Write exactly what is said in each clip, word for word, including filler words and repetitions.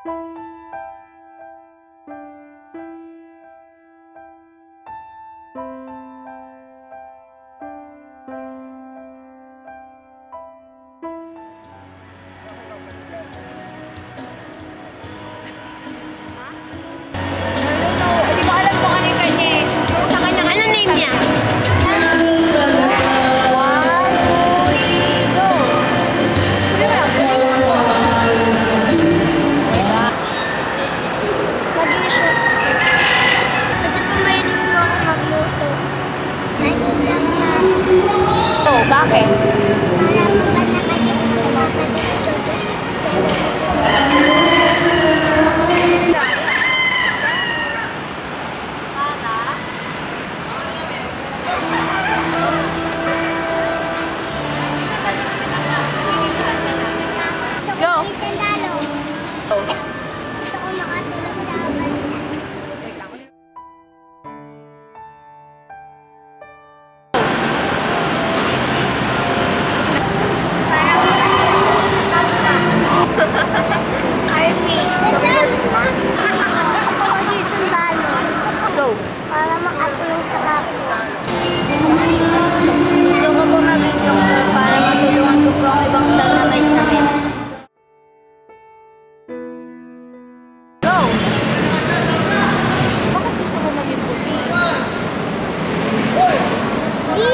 Bakit? Go! Gusto ko makatulong sa bansa. Army. Ako maging sundalo. Go. Para makatulong sa kapwa. Gusto ko po maging doktor para matulungan ko po ang ibang tao na may sakit. Go. Bakit gusto mo maging pulis? E.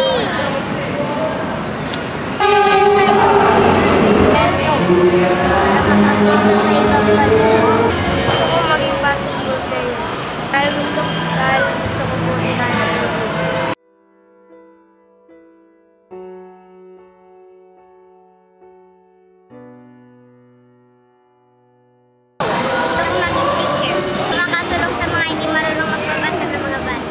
Sa ibang bansa. Gusto ko maging basketball player. Dahil gusto, dahil gusto ko po si nanay. Gusto ko maging teacher. Makatulong sa mga hindi marunong magbabasa ng mga bata.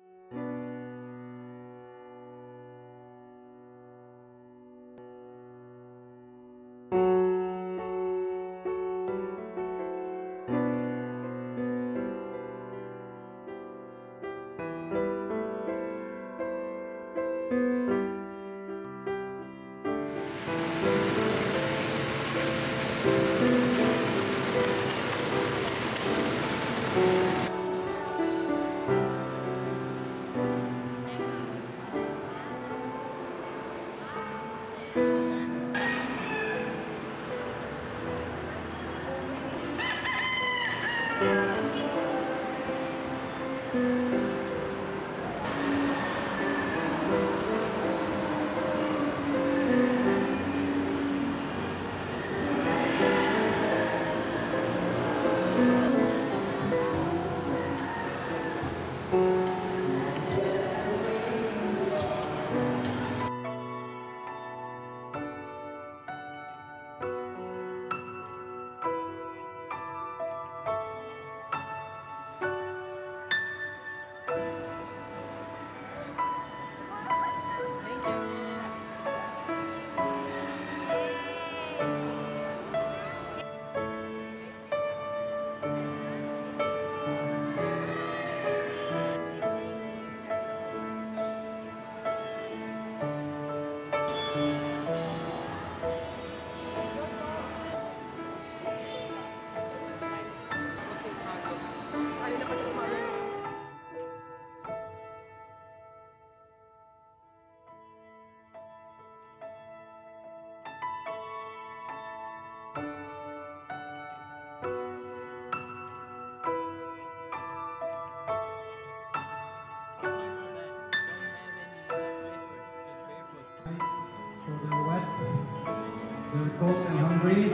You're cold and hungry.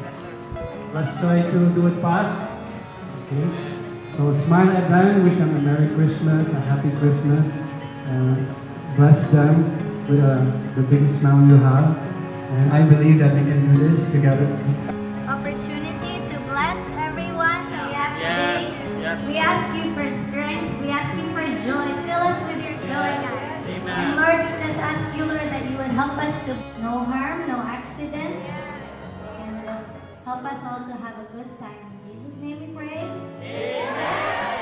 Let's try to do it fast. Okay. So smile at them. Wish them a Merry Christmas, a Happy Christmas. Uh, bless them with uh, the biggest smile you have. And I believe that we can do this together. Opportunity to bless everyone that we have Yes, today. yes. We ask you for strength. We ask you for joy. Fill us with your joy, God. Amen. And Lord, we just ask you, Lord, that you would help us to no harm, no accidents, and just help us all to have a good time. In Jesus' name we pray. Amen.